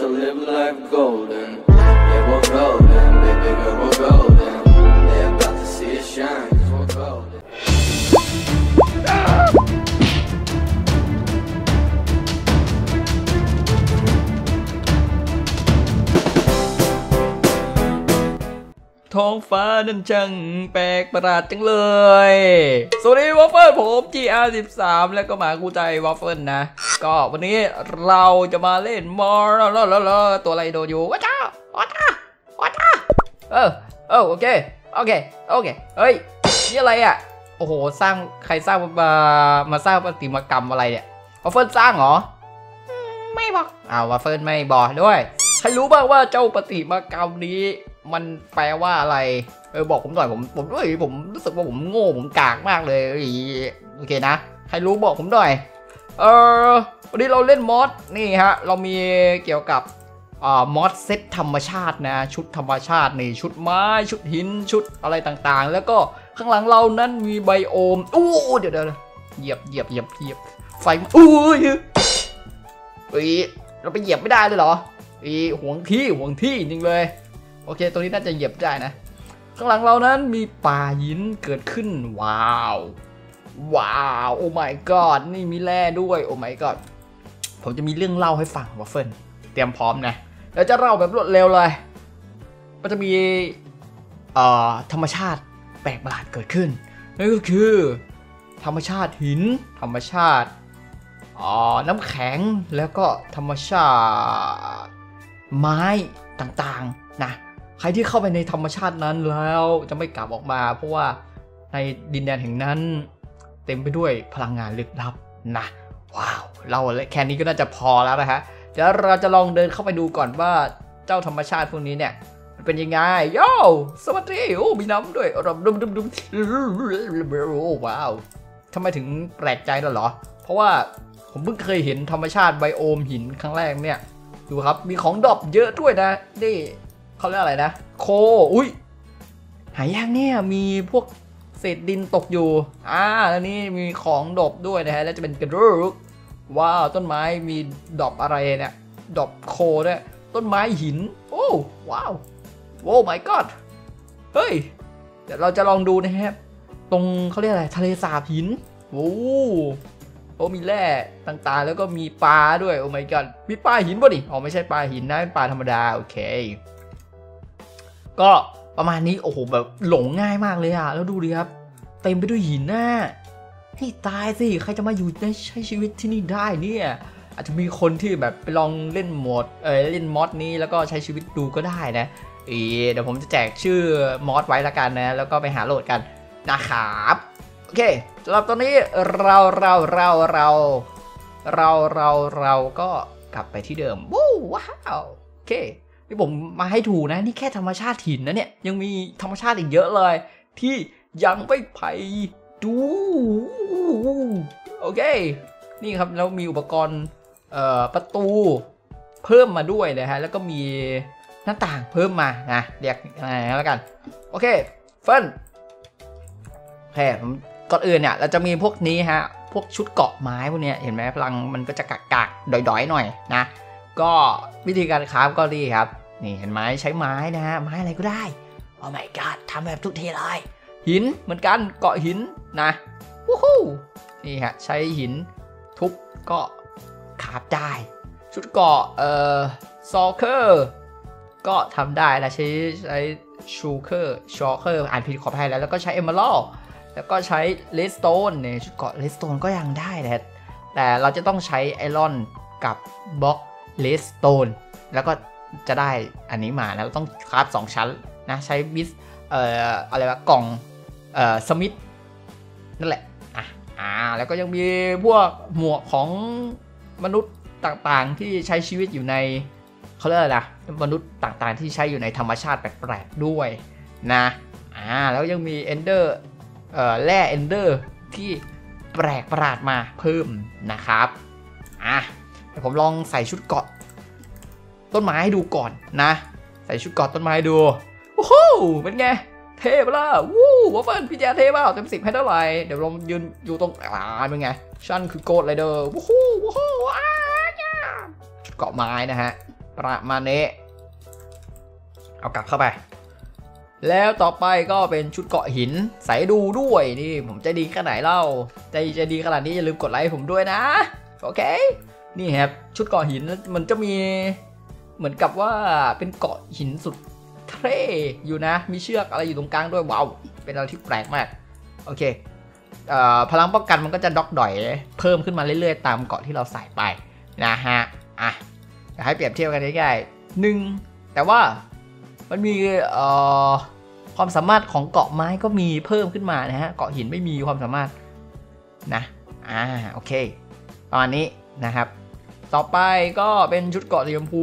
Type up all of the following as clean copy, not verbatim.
live life golden. Yeah, we're golden, baby girl, we're golden. They about to see us shine, 'cause we're golden.ท้องฟ้านั้นช่างแปลกประหลาดจังเลยสวัสดีวอฟเฟิลผม GR13 แล้วก็มาคู่ใจวอฟเฟิลนะก็วันนี้เราจะมาเล่นมอร์ตัวอะไรโดนอยู่ว้าจ้าโอเคเฮ้ยนี่อะไรอ่ะโอ้โหสร้างใครสร้างมาสร้างประติมากรรมอะไรเนี่ยวอฟเฟิลสร้างเหรอไม่บอกวอฟเฟิลไม่บอกด้วยใครรู้บ้างว่าเจ้าประติมากรรมนี้มันแปลว่าอะไรบอกผมหน่อยผมด้วยผมรู้สึกว่าผมโง่ผมกากมากเลยโอเคนะใครรู้บอกผมหน่อยวันนี้เราเล่นมอสนี่ฮะเรามีเกี่ยวกับมอสเซตธรรมชาตินะชุดธรรมชาตินี่ชุดไม้ชุดหินชุดอะไรต่างๆแล้วก็ข้างหลังเรานั้นมีไบโอมเดี๋ยวเหยียบไฟเราไปเหยียบไม่ได้เลยเหรอห่วงที่จริงเลยโอเคตัวนี้น่าจะเหยียบได้นะข้างหลังเรานั้นมีป่าหินเกิดขึ้นว้าวโอ้ my god นี่มีแร่ด้วยโอ้ my god ผมจะมีเรื่องเล่าให้ฟังวอฟเฟิลเตรียมพร้อมนะแล้วจะเล่าแบบรวดเร็วเลยมันจะมีธรรมชาติแปลกประหลาดเกิดขึ้นนั่นก็คือธรรมชาติหินธรรมชาติน้ำแข็งแล้วก็ธรรมชาติไม้ต่างๆนะใครที่เข้าไปในธรรมชาตินั้นแล้วจะไม่กลับออกมาเพราะว่าในดินแดนแห่งนั้นเต็มไปด้วยพลังงานลึกลับนะว้าวเราแค่นี้ก็น่าจะพอแล้วนะฮะเดี๋ยวเราจะลองเดินเข้าไปดูก่อนว่าเจ้าธรรมชาติพวกนี้เนี่ยมันเป็นยังไงโย่สวัสดีมีน้ำด้วยว้าวทำไมถึงแปลกใจด้วยเหรอเพราะว่าผมเพิ่งเคยเห็นธรรมชาติไบโอมหินครั้งแรกเนี่ยดูครับมีของดรอปเยอะด้วยนะนี่เขาเรียกอะไรนะโคหายากเนี่ยมีพวกเศษดินตกอยู่แล้วนี่มีของดรอปด้วยนะฮะแล้วจะเป็นกระดูกว้าวต้นไม้มีดรอปอะไรเนี่ยดรอปโคด้วยต้นไม้หินว้าวโอ้ my god เฮ้ยเดี๋ยวเราจะลองดูนะครับตรงเขาเรียกอะไรทะเลสาบหินโอ้มีแร่ต่างๆแล้วก็มีปลาด้วยโอ้ my god มีปลาหินป่ะนี่ไม่ใช่ปลาหินนะเป็นปลาธรรมดาโอเคก็ประมาณนี้โอ้โหแบบหลงง่ายมากเลยอะแล้วดูดิครับเต็มไปด้วยหินน่ะให้ตายสิใครจะมาอยู่ในใช้ชีวิตที่นี่ได้เนี่ยอาจจะมีคนที่แบบไปลองเล่นโหมดเล่นมอดนี้แล้วก็ใช้ชีวิตดูก็ได้นะเดี๋ยวผมจะแจกชื่อมอดไว้ละกันนะแล้วก็ไปหาโหลดกันนะครับโอเคสำหรับตอนนี้เราก็กลับไปที่เดิมว้าวโอเคที่ผมมาให้ถูกนะนี่แค่ธรรมชาติหินนะเนี่ยยังมีธรรมชาติอีกเยอะเลยที่ยังไม่ไปดูโอเคนี่ครับแล้วมีอุปกรณ์ประตูเพิ่มมาด้วยนะฮะแล้วก็มีหน้าต่างเพิ่มมานะเรียกอะไรแล้วกันโอเคเฟิร์นโอเคผมก่อนอื่นเนี่ยเราจะมีพวกนี้ฮะพวกชุดเกาะไม้พวกนี้เห็นไหมพลังมันก็จะกักๆดอยๆหน่อยนะก็วิธีการคราฟก็ดีครับนี่เห็นไหมใช้ไม้นะฮะไม้อะไรก็ได้โอ้ my god ทำแบบทุกทีเลยหินเหมือนกันเกาะหินนะวู้ฮู้นี่ฮะใช้หินทุบก็คราฟได้ชุดเกาะซอเคอร์ก็ทำได้นะใช้ชูเคอร์อ่านผิดขออภัยแล้วก็ใช้เอเมอรัลด์แล้วก็ใช้เลสโตนเนี่ยชุดเกาะเลสโตนก็ยังได้นะแต่เราจะต้องใช้ไอรอนกับบล็อกเลสโตนแล้วก็จะได้อันนี้มาแล้วต้องคราฟ2ชั้นนะใช้บิสอะไรวะกล่องสมิธนั่นแหละแล้วก็ยังมีพวกหมวกของมนุษย์ต่างๆที่ใช้ชีวิตอยู่ในเขาเรียกอะไรนะมนุษย์ต่างๆที่ใช้อยู่ในธรรมชาติแปลกๆด้วยนะแล้วยังมีเอนเดอร์แร่เอนเดอร์ที่แปลกประหลาดมาเพิ่มนะครับเดี๋ยวผมลองใส่ชุดเกาะต้นไม้ให้ดูก่อนนะใส่ชุดเกาะต้นไม้ดูโอ้โหเป็นไงเท่ปะล่ะวอฟเฟิลพี่แจ๊เท่ป่ะเต็ม10ให้เท่าไหร่เดี๋ยวลองยืนอยู่ตรงเป็นไงชั้นคือโกดไรเดอร์ชุดเกาะไม้นะฮะประมาณนี้เอากลับเข้าไปแล้วต่อไปก็เป็นชุดเกาะหินใส่ดูด้วยนี่ผมใจดีขนาดไหนเล่าใจดีขนาดนี้อย่าลืมกดไลค์ให้ผมด้วยนะโอเคนี่ครับชุดเกาะหินมันจะมีเหมือนกับว่าเป็นเกาะหินสุดเท่อยู่นะมีเชือกอะไรอยู่ตรงกลางด้วยว้าวเป็นอะไรที่แปลกมากโอเคพลังป้องกันมันก็จะดอกดอยเพิ่มขึ้นมาเรื่อยๆตามเกาะที่เราใส่ไปนะฮะอ่ะอยากให้เปรียบเทียบกันง่ายๆ1แต่ว่ามันมีความสามารถของเกาะไม้ก็มีเพิ่มขึ้นมานะฮะเกาะหินไม่มีความสามารถนะโอเคประมาณนี้นะครับต่อไปก็เป็นชุดเกาะสีชมพู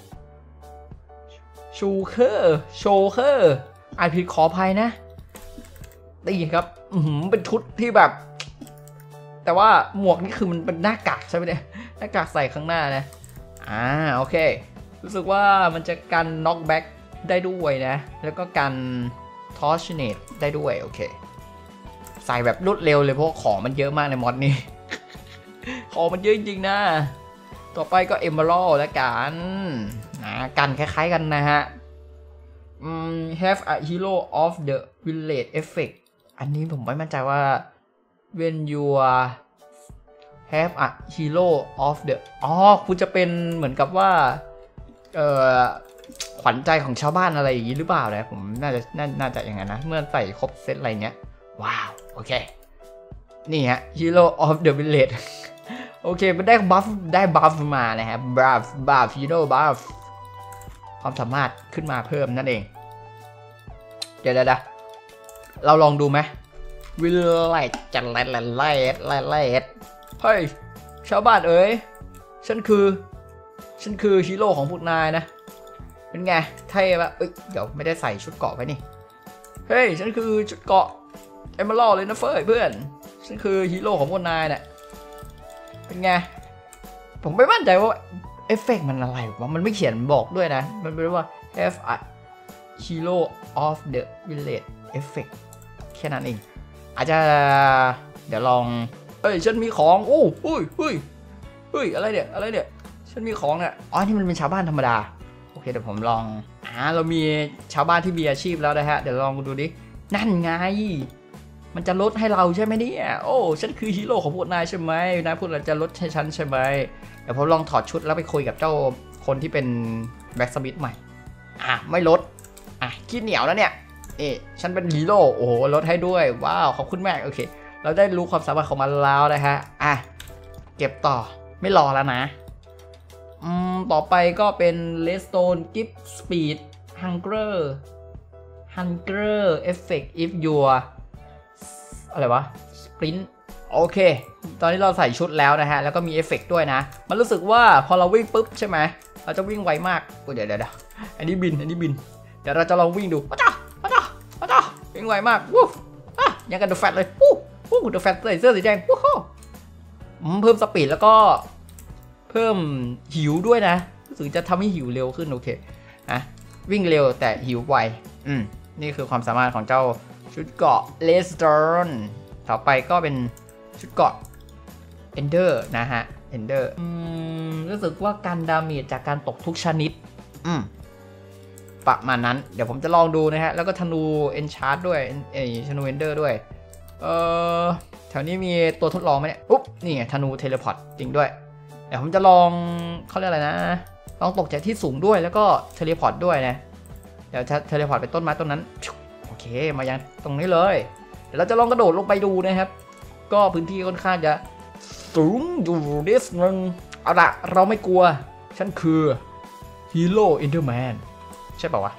โชเคอร์อ่านผิดขออภัยนะนี่ครับเป็นชุดที่แบบแต่ว่าหมวกนี่คือมันเป็นหน้ากากใช่ไหมเนี่ยหน้ากากใส่ข้างหน้านะโอเครู้สึกว่ามันจะกันน็อกแบ็กได้ด้วยนะแล้วก็กันทอร์ชเนตได้ด้วยโอเคใส่แบบรวดเร็วเลยเพราะของมันเยอะมากในมอดนี้ ของมันเยอะจริงๆนะต่อไปก็เอมเบอรัลแล้วกันคล้ายๆกันนะฮะhave a hero of the village effect อันนี้ผมไม่มั่นใจว่า when you have a hero of the คุณจะเป็นเหมือนกับว่าขวัญใจของชาวบ้านอะไรอย่างนี้หรือเปล่านะผมน่าจะอย่างนั้นนะเมื่อใส่ครบเซตอะไรเงี้ยว้าวโอเคนี่ฮะ hero of the village โอเคมันได้บัฟมานะครับบัฟ hero buff ความสามารถขึ้นมาเพิ่มนั่นเองเดี๋ยวเราลองดูไหมวิลไลท์จัดไล่เฮ้ยชาวบ้านเอ๋ยฉันคือฮีโร่ของพวกนายนะเป็นไงเท่ปะเดี๋ยวไม่ได้ใส่ชุดเกราะไปนี่เฮ้ยฉันคือชุดเกราะเอมเบอรัลเลยนะเฟ้ยเพื่อนฉันคือฮีโร่ของพวกนายเนี่ยเป็นไงผมไม่มั่นใจว่าเอฟเฟกต์มันอะไรวะมันไม่เขียนบอกด้วยนะมันเป็นว่า have a hero of the village effect แค่นั้นเองอาจจะเดี๋ยวลองเฮ้ยฉันมีของเฮ้ยอะไรเนี่ยฉันมีของเนี่ยนี่มันเป็นชาวบ้านธรรมดาโอเคเดี๋ยวผมลองเรามีชาวบ้านที่มีอาชีพแล้วนะฮะเดี๋ยวลองดูดินั่นไงมันจะลดให้เราใช่ไหมเนี่ยฉันคือฮีโร่ของพวกนายใช่ไหมนายพูดเราจะลดให้ฉันใช่ไหมเดี๋ยวผมลองถอดชุดแล้วไปคุยกับเจ้าคนที่เป็นแบ็กสมิธใหม่ไม่ลดขี้เหนียวแล้วเนี่ยฉันเป็นฮีโร่โอ้โหลดให้ด้วยว้าวขอบคุณมากโอเคเราได้รู้ความสามารถของมันแล้วนะฮะเก็บต่อไม่รอแล้วนะต่อไปก็เป็น Redstone Give Speed Hunger Effect if your อะไรวะ Sprint โอเคตอนนี้เราใส่ชุดแล้วนะฮะแล้วก็มีเอฟเฟกต์ด้วยนะมันรู้สึกว่าพอเราวิ่งปุ๊บใช่ไหมเราจะวิ่งไวมากเดี๋ยวอันนี้บินเดี๋ยวเราจะลองวิ่งดูวิ่งไวมากยังกันเดอะแฟตเลยเดอะแฟตใส่เสื้อสีแดงเพิ่มสปีดแล้วก็เพิ่มหิวด้วยนะรู้สึกจะทำให้หิวเร็วขึ้นโอเควิ่งเร็วแต่หิวไวนี่คือความสามารถของเจ้าชุดเกราะเลสเตอร์นต่อไปก็เป็นชุดเกราะเอนเดอร์นะฮะเอนเดอร์รู้สึกว่าการดาเมจจากการตกทุกชนิดประมาณนั้นเดี๋ยวผมจะลองดูนะฮะแล้วก็ธนูเอนชาร์ดด้วยธนูเอนเดอร์ด้วยแถวนี้มีตัวทดลองไหมเนี่ยนี่ไงธนูเทเลพอร์ตจริงด้วยเดี๋ยวผมจะลองเขาเรียกอะไรนะลองตกจากที่สูงด้วยแล้วก็เทเลพอร์ตด้วยนะเดี๋ยวจะเทเลพอร์ตไปต้นไม้ต้นนั้นโอเคมายังตรงนี้เลยเดี๋ยวเราจะลองกระโดดลงไปดูนะครับก็พื้นที่ค่อนข้างจะสูงอยู่นิดนึงเอาละเราไม่กลัวฉันคือฮีโร่อินเดอร์แมนใช่ป่าวะ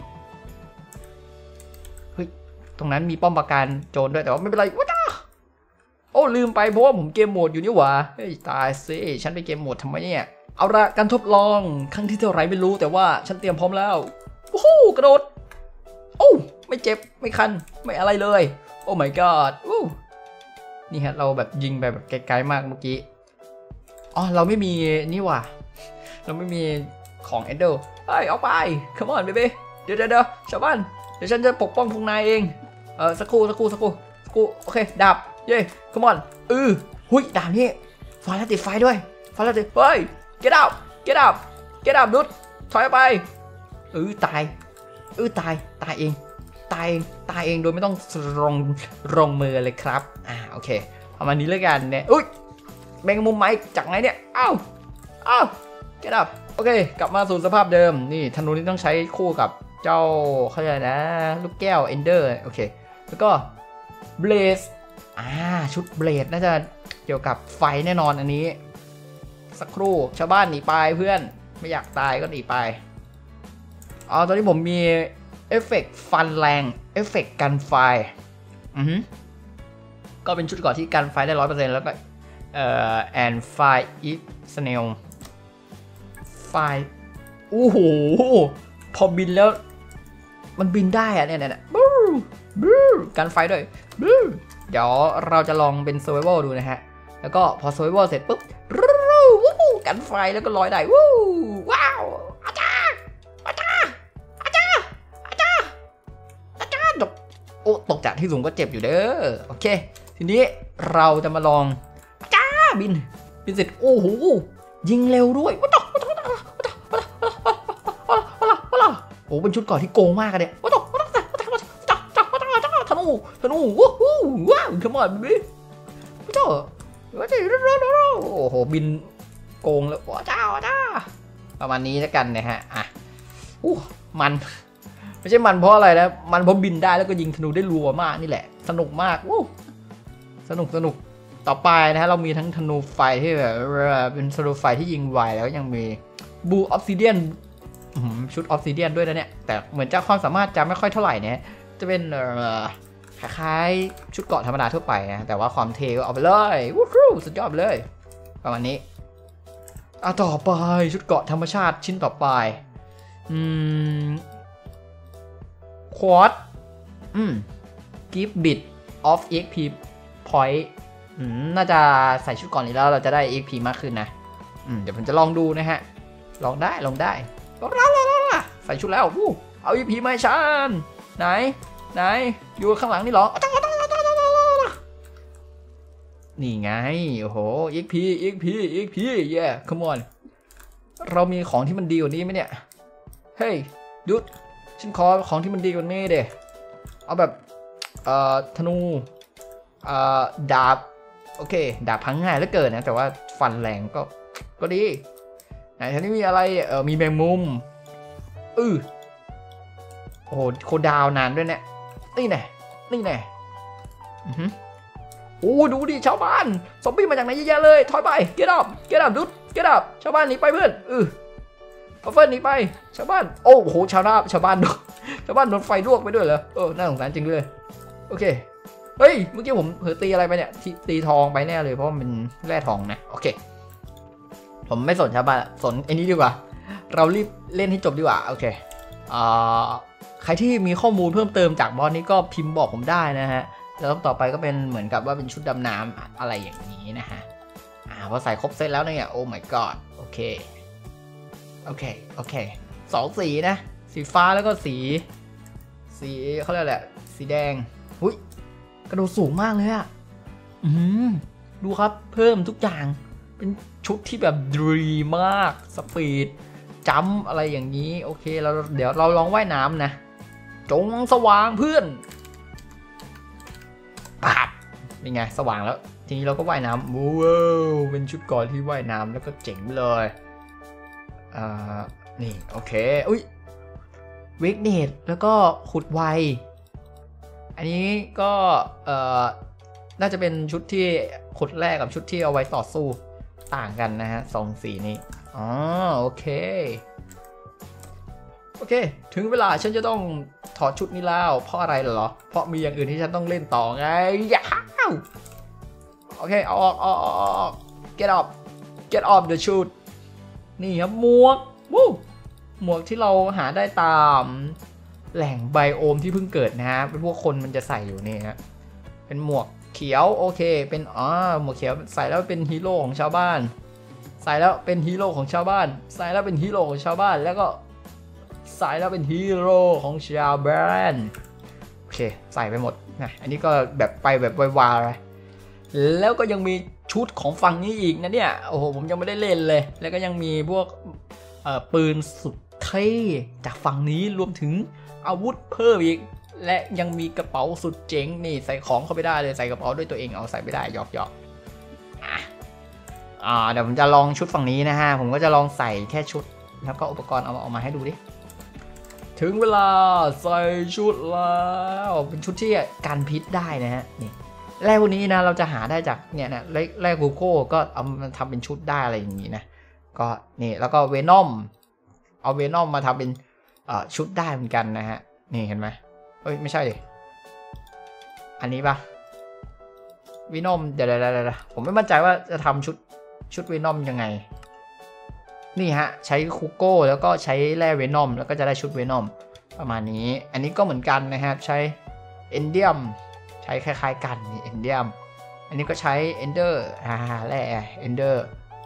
เฮ้ยตรงนั้นมีป้อมปราการโจรด้วยแต่ว่าไม่เป็นไรว้าลืมไปเพราะว่าผมเกมโหมดอยู่นี่หว่าเฮ้ยตายสิฉันไปเกมโหมดทำไมเนี่ยเอาละการทดลองครั้งที่เท่าไรไม่รู้แต่ว่าฉันเตรียมพร้อมแล้วกระโดดไม่เจ็บไม่คันไม่อะไรเลยโอ้ my god นี่ฮะเราแบบยิงไปแบบไกลๆมากเมื่อกี้เราไม่มีนี่ว่ะเราไม่มีของเอนเดอร์เอาไป come on baby เดี๋ยวชาวบ้านเดี๋ยวฉันจะปกป้องพวกนายเองสักครู่โอเคดาบเย่come on หุยดาบนี่ไฟแล้วติดไฟด้วยไฟแล้วติดเฮ้ย get out ดุดทถอยไปตายตายเองตายเองโดยไม่ต้องลงมือเลยครับโอเคประมาณนี้แล้วกันเนี่ยอุ้ยแมงมุมไม้จากไหนเนี่ยอ้าวเก็ตอัพโอเคกลับมาสู่สภาพเดิมนี่ธนูนี่ต้องใช้คู่กับเจ้าเขาเรียกนะลูกแก้วเอนเดอร์โอเคแล้วก็เบลสชุดเบลสน่าจะเกี่ยวกับไฟแน่นอนอันนี้สักครู่ชาวบ้านหนีไปเพื่อนไม่อยากตายก็หนีไปตอนนี้ผมมีเอฟเฟกต์ฟันแรงเอฟเฟกต์กันไฟก็เป็นชุดเกราะที่กันไฟได้ 100% แล้วก็and fire if snail ไฟโอ้โหพอบินแล้วมันบินได้อะเนี่ยกันไฟด้วยเดี๋ยวเราจะลองเป็น survival ดูนะฮะแล้วก็พอ survival เสร็จปุ๊บกันไฟแล้วก็ลอยได้ว้าวอาจารย์ตกจากที่สูงก็เจ็บอยู่เด้อโอเคทีนี้เราจะมาลองบินเสร็จโอ้โหยิงเร็วด้วยโอ้เป็นชุดเกราะที่โกงมากเลยธนูว้าวขมอดบิ๊โอ้โหบินโกงแล้วจ้าประมาณนี้แล้วกันนะฮะมันไม่ใช่มันเพราะอะไรนะมันเพราะบินได้แล้วก็ยิงธนูได้รัวมากนี่แหละสนุกมากสนุกต่อไปนะฮะเรามีทั้งธนูไฟที่แบบเป็นธนูไฟที่ยิงไวแล้วยังมีบูออฟซิเดียนชุดออฟซิเดียนด้วยนะเนี่ยแต่เหมือนจะความสามารถจะไม่ค่อยเท่าไหร่เนี่ยจะเป็นคล้ายๆชุดเกราะธรรมดาทั่วไปนะแต่ว่าความเท่ก็เอาไปเลยสุดยอดเลยประมาณนี้ต่อไปชุดเกราะธรรมชาติชิ้นต่อไปควอตgive bit of exp point น่าจะใส่ชุดก่อนนี้แล้วเราจะได้ exp มากขึ้นนะเดี๋ยวผมจะลองดูนะฮะลองได้ใส่ชุดแล้วเอา exp มาให้ฉันไหนอยู่ข้างหลังนี่หรอนี่ไงโอ้โห exp yeah come on เรามีของที่มันดีกว่านี้ไหมเนี่ยเฮ้ยดุดฉันขอของที่มันดีกว่านี้เด้เอาแบบธนูดาบโอเคดาบพังง่ายเหลือเกินนะแต่ว่าฟันแรงก็ดีไหนทีนี้มีอะไรมีแมงมุมโอ้โหโคดาวนานด้วยเนี่ยนี่แน่โอ้ดูดิชาวบ้านซอมบี้มาจากไหนเยอะแยะเลยถอยไป get up ดุด get up ชาวบ้านหนีไปเพื่อนเอาเฟิร์นหนีไปชาวบ้านโอ้โหชาวบ้านโดนไฟลวกไปด้วยเหรอน่าสงสารจริงเลยโอเคเฮ้ยเมื่อกี้ผมเผลอตีอะไรไปเนี่ยตีทองไปแน่เลยเพราะมันแร่ทองนะโอเคผมไม่สนชาวบ้านสนไอ้นี้ดีกว่าเรารีบเล่นให้จบดีกว่าโอเคใครที่มีข้อมูลเพิ่มเติมจากบอสนี้ก็พิมพ์บอกผมได้นะฮะแล้วต่อไปก็เป็นเหมือนกับว่าเป็นชุดดำน้ำอะไรอย่างนี้นะฮะพอใส่ครบเซตแล้วเนี่ยโอ้ my god โอเค2 สีนะสีฟ้าแล้วก็สีเขาเรียกแหละสีแดงกระโดดสูงมากเลยอะดูครับเพิ่มทุกอย่างเป็นชุดที่แบบดีมากสปีดจัมป์อะไรอย่างนี้โอเคเดี๋ยวเราลองว่ายน้ำนะจงสว่างเพื่อนเป็นไงสว่างแล้วทีนี้เราก็ว่ายน้ำว้าวเป็นชุดเกราะที่ว่ายน้ำแล้วก็เจ๋งเลยนี่โอเคเวกเนตแล้วก็ขุดไวอันนี้ก็น่าจะเป็นชุดที่ขุดแรกกับชุดที่เอาไว้ต่อสู้ต่างกันนะฮะ2 สีนี้โอเคถึงเวลาฉันจะต้องถอดชุดนี้แล้วเพราะอะไรเหรอเพราะมีอย่างอื่นที่ฉันต้องเล่นต่อไงโอเคเอาออก get off the shoot นี่ครับหมวกที่เราหาได้ตามแหล่งไบโอมที่เพิ่งเกิดนะฮะเป็นพวกคนมันจะใส่อยู่นี่ฮะเป็นหมวกเขียวโอเคเป็นหมวกเขียวใส่แล้วเป็นฮีโร่ของชาวบ้านใส่แล้วเป็นฮีโร่ของชาวบ้านใส่แล้วเป็นฮีโร่ของชาวบ้านแล้วก็ใส่แล้วเป็นฮีโร่ของชาวบ้านโอเคใส่ไปหมดนะอันนี้ก็แบบไปแบบวายๆแล้วก็ยังมีชุดของฝั่งนี้อีกนะเนี่ยโอ้โหผมยังไม่ได้เล่นเลยแล้วก็ยังมีพวกปืนสุดเท่จากฝั่งนี้รวมถึงอาวุธเพิ่มอีกและยังมีกระเป๋าสุดเจ๋งนี่ใส่ของเข้าไปได้เลยใส่กระเป๋าด้วยตัวเองเอาใส่ไม่ได้หยอกเดี๋ยวผมจะลองชุดฝั่งนี้นะฮะผมก็จะลองใส่แค่ชุดแล้วก็อุปกรณ์เอามาให้ดูดิถึงเวลาใส่ชุดแล้วเป็นชุดที่กันพิษได้นะฮะนี่แร่พวกนี้นะเราจะหาได้จากเนี่ยนะแร่กูโก้ก็เอามาทำเป็นชุดได้อะไรอย่างนี้นะก็นี่แล้วก็เวนอมเอาเวนอมมาทำเป็นชุดได้เหมือนกันนะฮะนี่เห็นไหมเอ้ยไม่ใช่ดิอันนี้ปะเวนอมเดี๋ยวผมไม่มั่นใจว่าจะทำชุดเวนอมยังไงนี่ฮะใช้คูโก้แล้วก็ใช้แร่เวนอมแล้วก็จะได้ชุดเวนอมประมาณนี้อันนี้ก็เหมือนกันนะครับใช้เอนเดียมใช้คล้ายๆกันนี่เอนเดียมอันนี้ก็ใช้เอนเดอร์แร่เอนเดอร์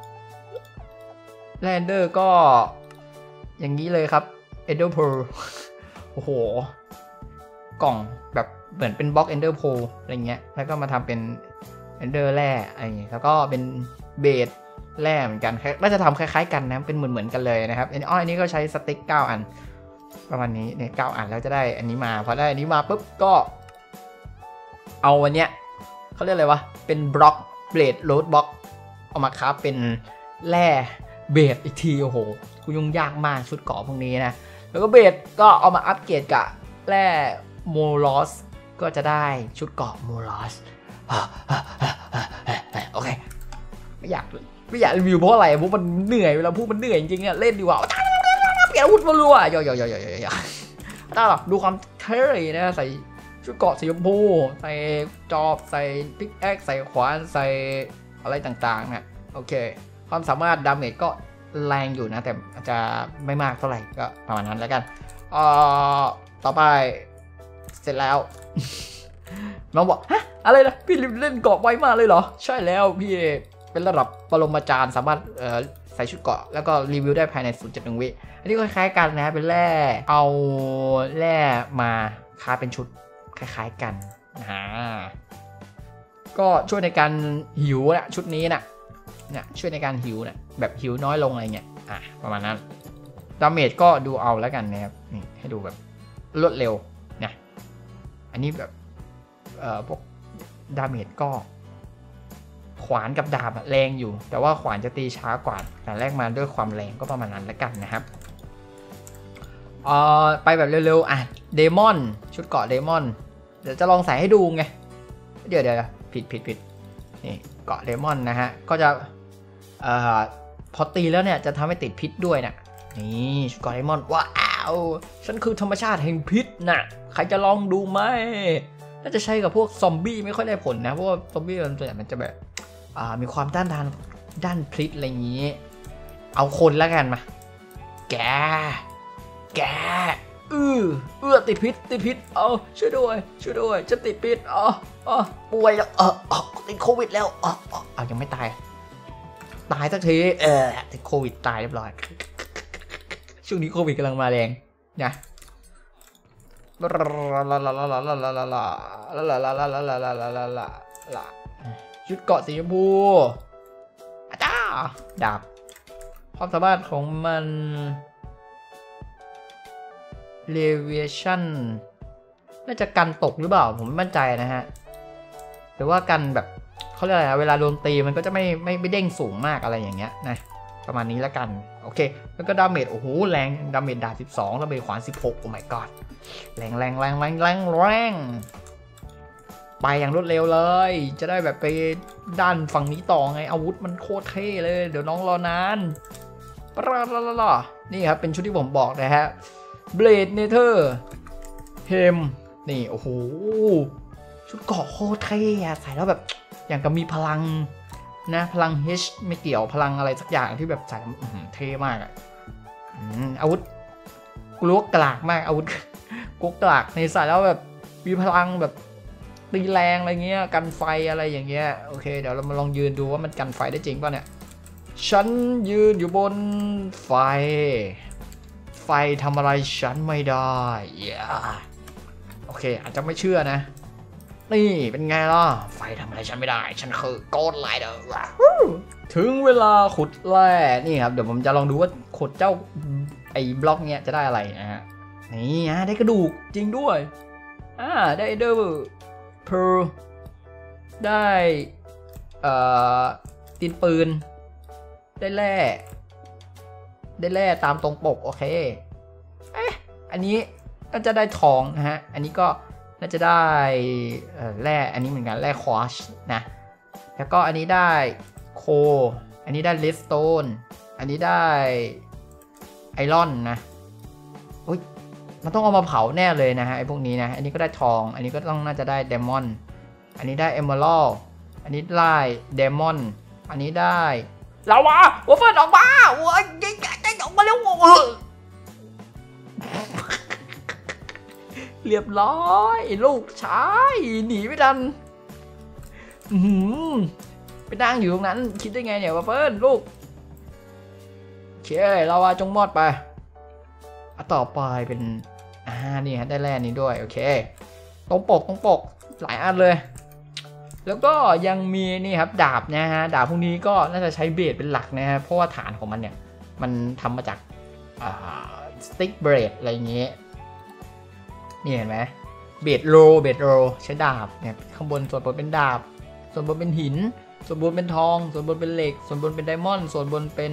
ก็อย่างนี้เลยครับเอนเดอร์โพลโอ้โหกล่องแบบเหมือนเป็นบล็อกเอนเดอร์โพลอะไรเงี้ยแล้วก็มาทำเป็นเอนเดอร์แร่อะไรอย่างเงี้ยแล้วก็เป็นเบสแร่เหมือนกันน่าจะทำคล้ายๆกันนะเป็นเหมือนกันเลยนะครับอันนี้ก็ใช้สติ๊ก9 อันประมาณนี้เนี่ย9 อันแล้วจะได้อันนี้มาพอได้อันนี้มาปุ๊บก็เอาอันเนี้ยเขาเรียกอะไรวะเป็นบล็อกเบสโรดบล็อกเอามาคราฟเป็นแร่เบสอีกทีโอ้โหกูยุ่งยากมากชุดเกราะพวกนี้นะแล้วก็เบสก็เอามาอัปเกรดกับแร่โมลอสก็จะได้ชุดเกราะโมลอสโอเคไม่อยากรีวิวเพราะอะไรเพราะมันเหนื่อยเวลาพูดมันเหนื่อยจริงๆเนี่ยเล่นดีกว่าเปลี่ยนอาวุธมารัวถ้าดูความเท่นะใส่ชุดเกราะสีชมพูใส่จอบใส่พิกแอคใส่ขวานใส่อะไรต่างๆเนี่ยโอเคความสามารถดาเมจก็แรงอยู่นะแต่อาจจะไม่มากเท่าไหร่ก็ประมาณนั้นแล้วกันต่อไปเสร็จแล้วน้องบอกฮะอะไรนะพี่เล่นเกราะไวมากเลยเหรอใช่แล้วพี่เป็นระดับปรมาจารย์สามารถใส่ชุดเกราะแล้วก็รีวิวได้ภายใน 0.1 วิอันนี้ก็คล้ายๆกันนะเป็นแร่เอาแร่มาค้าเป็นชุดคล้ายๆกันก็ช่วยในการหิวนะชุดนี้นะช่วยในการหิวนะแบบหิวน้อยลงอะไรเงี้ยประมาณนั้นดาเมจก็ดูเอาแล้วกันนะครับนี่ให้ดูแบบรวดเร็วนะอันนี้แบบพวกดาเมจก็ขวานกับดาบแรงอยู่แต่ว่าขวานจะตีช้ากว่าแต่แรกมาด้วยความแรงก็ประมาณนั้นแล้วกันนะครับไปแบบเร็วๆเดมอนชุดเกราะเดมอนเดี๋ยวจะลองใส่ให้ดูไงเดี๋ยวผิดนี่เกราะเดมอนนะฮะก็จะพอตีแล้วเนี่ยจะทำให้ติดพิษด้วยนะนี่ชุดเกราะเดมอนว้าวฉันคือธรรมชาติแห่งพิษนะใครจะลองดูไหมน่าจะใช้กับพวกซอมบี้ไม่ค่อยได้ผลนะเพราะว่าซอมบี้มันจะแบบมีความต้านทานด้านพิษอะไรอย่างนี้เอาคนแล้วกันมาแกติดพิษเอาช่วยด้วยจะติดพิษป่วยแล้วติดโควิดแล้วยังไม่ตายสักทีติดโควิดตายเรียบร้อยช่วงนี้โควิดกำลังมาแรงนะชุดเกราะสีชมพูดาบความสามารถของมันเลเวชั่นน่าจะกันตกหรือเปล่าผมไม่มั่นใจนะฮะหรือว่ากันแบบเขาเรียกอะไรนะเวลาโดนตีมันก็จะไม่เด้งสูงมากอะไรอย่างเงี้ยนะประมาณนี้แล้วกันโอเคแล้วก็ดาเมจโอ้โหแรงดาเมจดาบ12ดาเมจขวาน16โอ้ my god แรงไปอย่างรวดเร็วเลยจะได้แบบไปด้านฝั่งนี้ต่อไงอาวุธมันโคตรเท่เลยเดี๋ยวน้องรอนานนี่ครับเป็นชุดที่ผมบอกนะฮะเบลดเนเธอร์เฮมนี่โอ้โหชุดเกราะโคตรเท่ใส่แล้วแบบอย่างกับมีพลังนะพลัง H ไม่เกี่ยวพลังอะไรสักอย่างที่แบบใส่เท่มากอาวุธกูรู้ว่ากลากมากอาวุธกูกลากในใส่แล้วแบบมีพลังแบบตีแรงอะไรเงี้ยกันไฟอะไรอย่างเงี้ยโอเคเดี๋ยวเรามาลองยืนดูว่ามันกันไฟได้จริงป่ะเนี่ยฉันยืนอยู่บนไฟทำอะไรฉันไม่ได้โอเคอาจจะไม่เชื่อนะนี่เป็นไงล่ะไฟทำอะไรฉันไม่ได้ฉันคือโกดไลเดอร์ถึงเวลาขุดแร่นี่ครับเดี๋ยวผมจะลองดูว่าขุดเจ้าไอ้บล็อกเนี้ยจะได้อะไรนะฮะนี่ฮะได้กระดูกจริงด้วยได้เดอร์เพลได้ตีนปืนได้แร่ตามตรงปกโอเคอันนี้ก็จะได้ทองนะฮะอันนี้ก็น่าจะได้แร่อันนี้เหมือนกันแร่ควอชนะแล้วก็อันนี้ได้โคอันนี้ได้เลสโตนอันนี้ได้ไอรอนนะอุ้ยมันต้องเอามาเผาแน่เลยนะฮะไอพวกนี้นะอันนี้ก็ได้ทองอันนี้ก็ต้องน่าจะได้เดมอนอันนี้ได้เอเมอรัลอันนี้ได้เดมอนอันนี้ได้ลาวาวอฟเฟิลออกมาโอ้ยออกมาเร็วเรียบร้อยลูกชายหนีไม่ทันไปนั่งอยู่ตรงนั้นคิดได้ไงเนี่ยวอฟเฟิลลูกโอเคลาวาจงมอดไปต่อไปเป็นนี่ฮะได้แร่นี้ด้วยโอเคตรงปกหลายอันเลยแล้วก็ยังมีนี่ครับดาบนะฮะดาบพวกนี้ก็น่าจะใช้เบสเป็นหลักนะฮะเพราะว่าฐานของมันเนี่ยมันทำมาจากสติ๊กเบรดอะไรอย่างเงี้ยนี่เห็นไหมเบสโรใช้ดาบเนี่ยข้างบนส่วนบนเป็นดาบส่วนบนเป็นหินส่วนบนเป็นทองส่วนบนเป็นเหล็กส่วนบนเป็นไดมอนด์ส่วนบนเป็น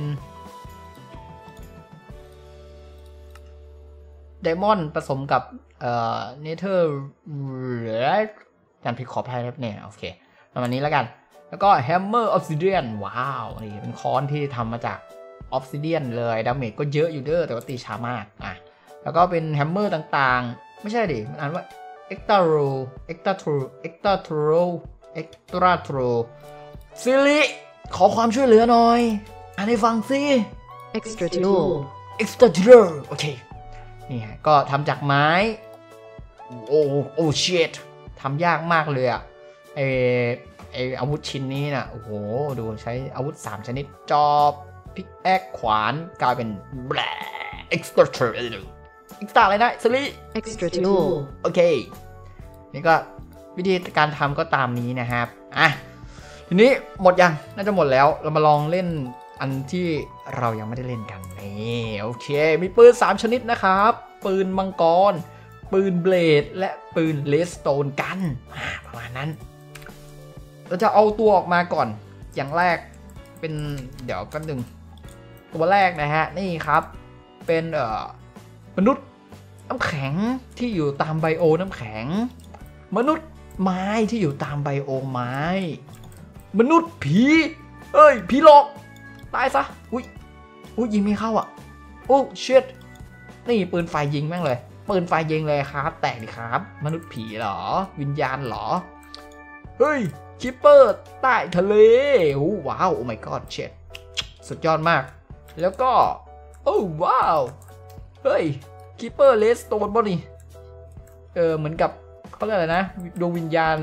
ไดมอนด์ผสมกับเนเธอร์การพิดขออภัยครับเนี่ยโอเคประมาณนี้แล้วกันแล้วก็แฮมเมอร์ออฟซิเดียนว้าวนี่เป็นค้อนที่ทำมาจากออฟซิเดียนเลยดาเมจก็เยอะอยู่เด้อแต่ว่าตีช้ามากแล้วก็เป็นแฮมเมอร์ต่างๆไม่ใช่ดิมันอ่านว่าเอ็กตาโรซิลิขอความช่วยเหลือหน่อยอ่านให้ฟังสิ Extra tool โอเคนี่ฮะก็ทำจากไม้โอ้เชิตทำยากมากเลยอะไออาวุธชิ้นนี้นะโอ้โหดูใช้อาวุธ3ชนิดจอบพิกแอคขวานกลายเป็นแบล็เอ็กซ์ตร้าอะไรนะซิลิ Extra tool โอเคนี่ก็วิธีการทำก็ตามนี้นะครับทีนี้หมดยังน่าจะหมดแล้วเรามาลองเล่นอันที่เรายังไม่ได้เล่นกันนี่โอเคมีปืน3ชนิดนะครับปืนมังกรปืนเบลดและปืนเลสโตนกันประมาณนั้นเราจะเอาตัวออกมาก่อนอย่างแรกเป็นเดี๋ยวแป๊บนึงตัวแรกนะฮะนี่ครับเป็นมนุษย์น้ำแข็งที่อยู่ตามไบโอน้ำแข็งมนุษย์ไม้ที่อยู่ตามไบโอไม้มนุษย์ผีผีหลอกตายซะอุ้ยยิงไม่เข้าโอ้เชิดนี่ปืนไฟยิงแม่งเลยปืนไฟยิงเลยครับแตกดิครับมนุษย์ผีเหรอวิญญาณเหรอเฮ้ยคิปเปอร์ใต้ทะเลว้าวโอ้ my god เชิดสุดยอดมากแล้วก็โอ้ว้าวเฮ้ยคิปเปอร์เลสโตนบ่นี่เหมือนกับเขาเรียกอะไรนะดวงวิญญาณ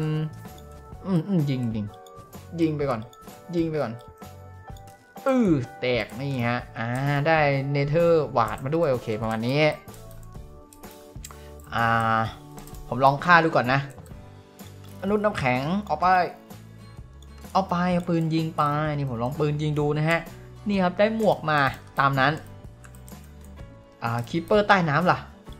ยิงไปก่อนแตกนี่ฮะได้เนเธอร์วาดมาด้วยโอเคประมาณนี้ผมลองฆ่าดูก่อนนะมนุษย์น้ำแข็งเอาไปเอาปืนยิงไปนี่ผมลองปืนยิงดูนะฮะนี่ครับได้หมวกมาตามนั้นคีปเปอร์ใต้น้ำล่ะ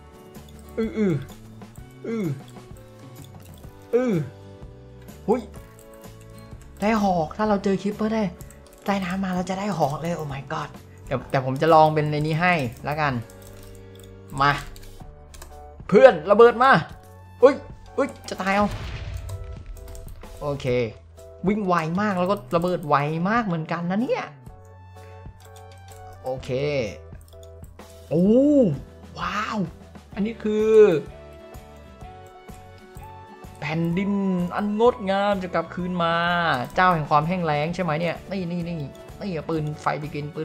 หุ้ยได้หอกถ้าเราเจอคีปเปอร์ได้ใต้น้ำมาเราจะได้หอกเลยโอ้ my god แต่ผมจะลองเป็นในนี้ให้แล้วกันมาเพื่อนระเบิดมาอุ้ยจะตายเอาโอเควิ่งไวมากแล้วก็ระเบิดไวมากเหมือนกันนะเนี่ยโอเคโอ้ว้าวอันนี้คือแผ่นดินอันงดงามจะกลับคืนมาเจ้าแห่งความแห้งแล้งใช่ไหมเนี่ยนี่ปืนไฟไปกิน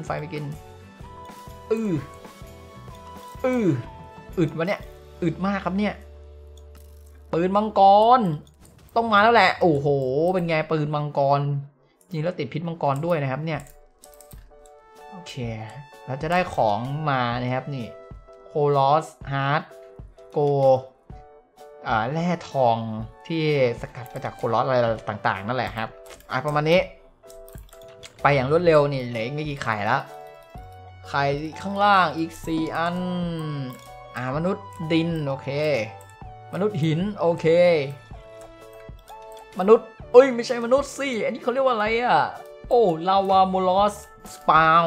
อึดวะเนี่ยอึดมากครับเนี่ยปืนมังกรต้องมาแล้วแหละโอ้โหเป็นไงปืนมังกรจริงแล้วติดพิษมังกรด้วยนะครับเนี่ยโอเคเราจะได้ของมานะครับนี่โคลอสฮาร์ดโกแร่ทองที่สกัดมาจากโคลอสอะไรต่างๆนั่นแหละครับประมาณนี้ไปอย่างรวดเร็วนี่เหลือไม่กี่ไข่แล้วไข่ข้างล่างอีก4อันมนุษย์ดินโอเคมนุษย์หินโอเคมนุษย์ไม่ใช่มนุษย์สิอันนี้เขาเรียกว่าอะไรโอ้ลาวาโมลอสสปาว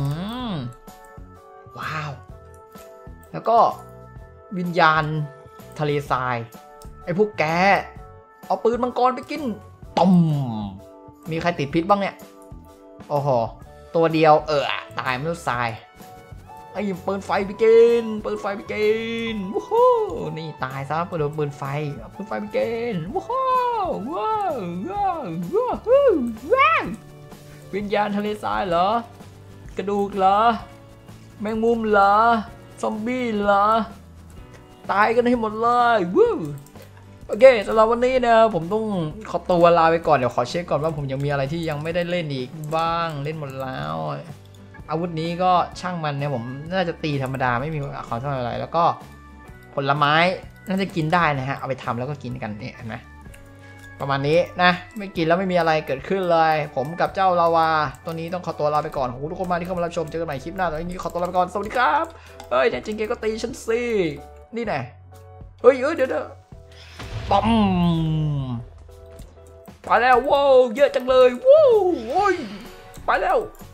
ว้าวแล้วก็วิญญาณทะเลทรายไอ้พวกแกเอาปืนมังกรไปกินต้มมีใครติดพิษบ้างเนี่ยโอ้โหตัวเดียวตายมนุษย์ทรายไอ้ปืนไฟไปกินปืนไฟไปกินวู้ฮู้นี่ตายซะโดนปืนไฟปืนไฟไปกินวู้ฮู้ว้าวว้าวว้าวว้าววิญญาณทะเลทรายเหรอกระดูกเหรอแมงมุมเหรอซอมบี้เหรอตายกันให้หมดเลยวู้โอเคสำหรับวันนี้นะผมต้องขอตัวลาไปก่อนเดี๋ยวขอเช็คก่อนว่าผมยังมีอะไรที่ยังไม่ได้เล่นอีกบ้างเล่นหมดแล้วอาวุธนี้ก็ช่างมันเนี่ยผมน่าจะตีธรรมดาไม่มีของเท่าไหร่แล้วก็ผลไม้น่าจะกินได้นะฮะเอาไปทำแล้วก็กินกันเนี่ยเห็นไหมประมาณนี้นะไม่กินแล้วไม่มีอะไรเกิดขึ้นเลยผมกับเจ้าลาวาตัวนี้ต้องขอตัวลาไปก่อนขอบคุณทุกคนมากที่เข้ามารับชมเจอกันใหม่คลิปหน้าตอนนี้ขอตัวลาไปก่อนสวัสดีครับแน่จริงเกก็ตีฉันสินี่แน่เดี๋ยวปั๊มไปแล้วว้าวเยอะจังเลยว้าวไปแล้ว